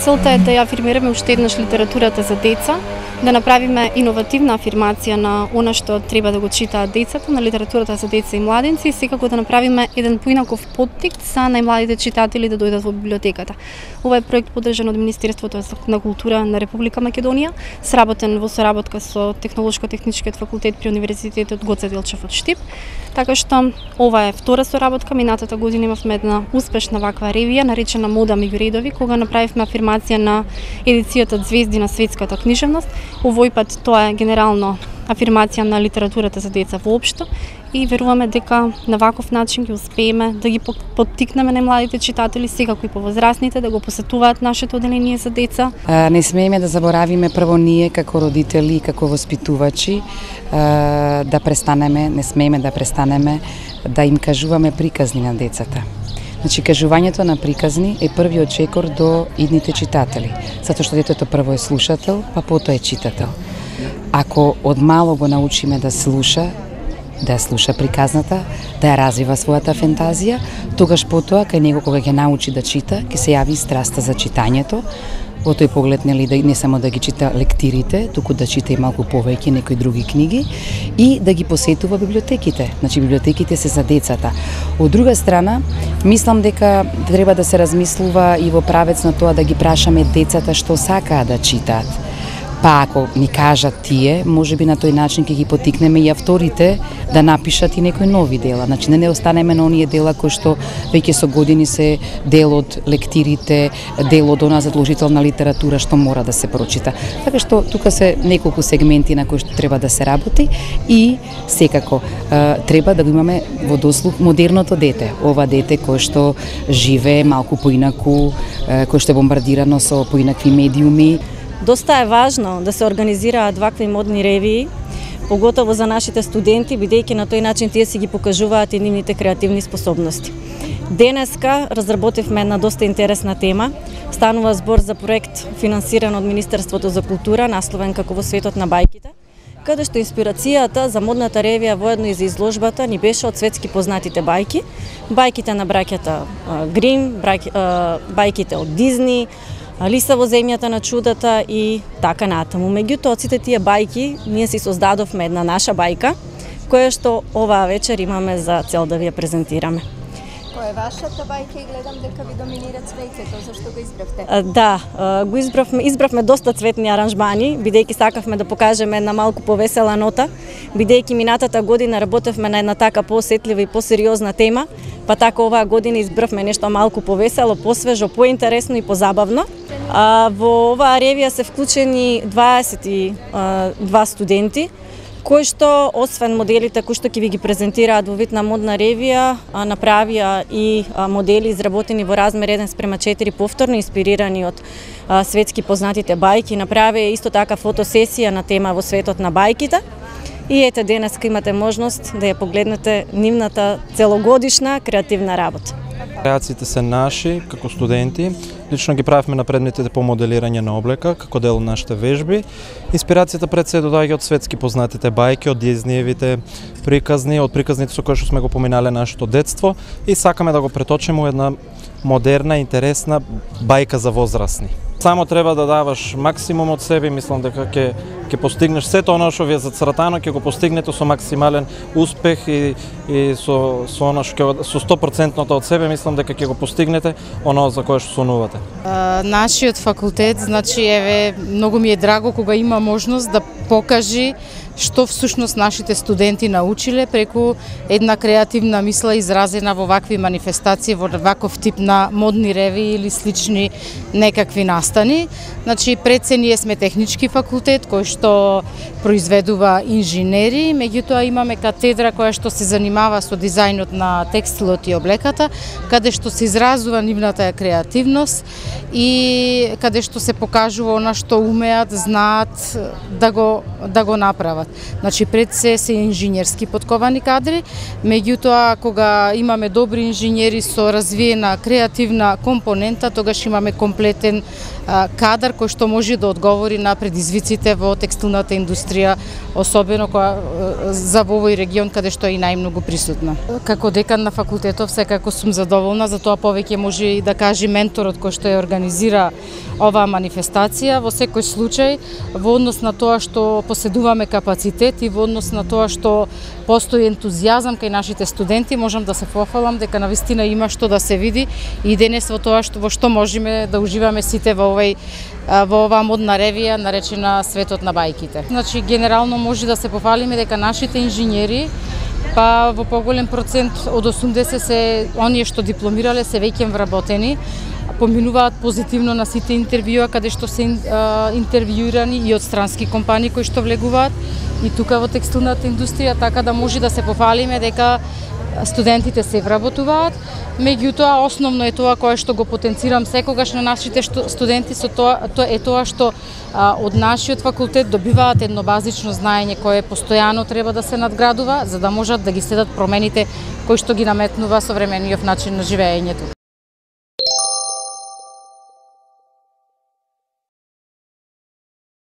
целта е да ја афирмираме уште еднаш литературата за деца, да направиме иновативна афирмација на она што треба да го читаат децата, на литературата за деца и младенци, и секако да направиме еден поинаков поттик за најмладите читатели да дојдат во библиотеката. Ова е проект поддржан од Министерството на култура на Република Македонија, сработен во соработка со Технолошко-техничкиот факултет при Универзитетот Гоце Делчев од Штип. Така што ова е втора соработка. Минатата година имавме една успешна ваква ревија наречена Мода меѓу редови, кога направивме афирмација на едицијата Звезди на светската книжевност. Овој пат тоа е генерално афирмација на литературата за деца воопшто и веруваме дека на ваков начин ќе успееме да ги поттикнеме најмладите читатели, секако и повозрасните, да го посетуваат нашето оделение за деца. Не смееме да заборавиме прво ние како родители и како воспитувачи да престанеме, не смееме да престанеме да им кажуваме приказни на децата. Значи, кажувањето на приказни е првиот чекор до идните читатели, затоа што детето прво е слушател, па потоа е читател. Ако од мало го научиме да слуша приказната, да ја развива својата фантазија, тогаш потоа кај него кога ќе научи да чита, ќе се јави страста за читањето. Во тој поглед, нели, да не само да ги чита лектирите, туку да чита и малку повеќе некои други книги и да ги посетува библиотеките. Значи, библиотеките се за децата. Од друга страна, мислам дека треба да се размислува и во правец на тоа да ги прашаме децата што сакаат да читаат. Па ако ни кажат тие, можеби на тој начин ќе ги поттикнеме и авторите да напишат и некои нови дела. Значи не останеме на оние дела кои што веќе со години се дел од лектирите, дел од она задолжителна литература што мора да се прочита. Така што тука се неколку сегменти на кои што треба да се работи и секако треба да го имаме во дослух модерното дете. Ова дете кое што живее малку поинаку, кое што е бомбардирано со поинакви медиуми. Доста е важно да се организираат вакви модни ревии, поготово за нашите студенти, бидејќи на тој начин тие си ги покажуваат и нивните креативни способности. Денеска разработивме една доста интересна тема. Станува збор за проект финансиран од Министерството за култура, насловен како Во светот на бајките, каде што инспирацијата за модната ревија воедно и за изложбата ни беше од светски познатите бајки, бајките на браќата Грим, бајките од Дизни, Алиса во земјата на чудата и така натаму. Меѓутоа, од сите тие бајки, ние си создадовме една наша бајка, која што оваа вечер имаме за цел да ви ја презентираме. Која е вашата бајка и гледам дека ви доминира цвеќето, зашто го избравте? Да, го избравме доста цветни аранжмани, бидејќи сакавме да покажеме една малку повесела нота, бидејќи минатата година работевме на една така поосетлива и посериозна тема, па така оваа година избравме нешто малку повесело, посвежо, поинтересно и позабавно. Во оваа ревија се вклучени 22 студенти, кои што, освен моделите кои што ќе ви ги презентираат во вид на модна ревија, направија и модели изработени во размер 1:4 повторно инспирирани од светски познатите бајки. Направија исто така фотосесија на тема Во светот на бајките. И ете, денеска имате можност да ја погледнете нивната целогодишна креативна работа. Креациите се наши како студенти. Лично ги правевме на предметите по моделирање на облека како дел од нашите вежби. Инспирацијата пред се доаѓа од светски познатите бајки, од Дизниевите приказни, од приказните со кои што сме го поминале нашето детство и сакаме да го преточиме во една модерна, интересна бајка за возрастни. Само треба да даваш максимум од себе, мислам дека ќе постигнеш сето оно што ви е зацртано, ќе го постигнете со максимален успех и со оно што со 100% од себе, мислам дека ќе го постигнете оно за кое што сонувате. Нашиот факултет, значи еве, многу ми е драго кога има можност да покажи што всушност нашите студенти научиле преку една креативна мисла изразена во вакви манифестации, во ваков тип на модни реви или слични некакви настани. Значи, пред се ние сме технички факултет кој што произведува инженери, меѓутоа имаме катедра која што се занимава со дизајнот на текстилот и облеката, каде што се изразува нивната креативност и каде што се покажува она што умеат, знаат да го направат. Значи, пред се инженерски подковани кадри, меѓутоа кога имаме добри инженери со развиена креативна компонента, тогаш имаме комплетен кадар кој што може да одговори на предизвиците во текстилната индустрија, особено за овој регион каде што е и најмногу присутна. Како декан на факултетов секако сум задоволна, за тоа повеќе може и да каже менторот кој што ја организира оваа манифестација. Во секој случај, во однос на тоа што поседуваме капацитет и во однос на тоа што постои ентузијазам кај нашите студенти, можам да се пофалам дека навистина има што да се види и денес во тоа во што можеме да уживаме сите во оваа модна ревија наречена Светот на бајките. Значи, генерално може да се пофалиме дека нашите инженери па во поголем процент од 80 се оние што дипломирале се веќе вработени, поминуваат позитивно на сите интервјуа каде што се интервјуирани и од странски компании кои што влегуваат и тука во текстилната индустрија, така да може да се пофалиме дека студентите се вработуваат. Меѓутоа, основно е тоа кое што го потенцирам секогаш на нашите студенти со тоа што од нашиот факултет добиваат едно базично знаење кое постојано треба да се надградува за да можат да ги следат промените кои што ги наметнува современиот начин на живеењето.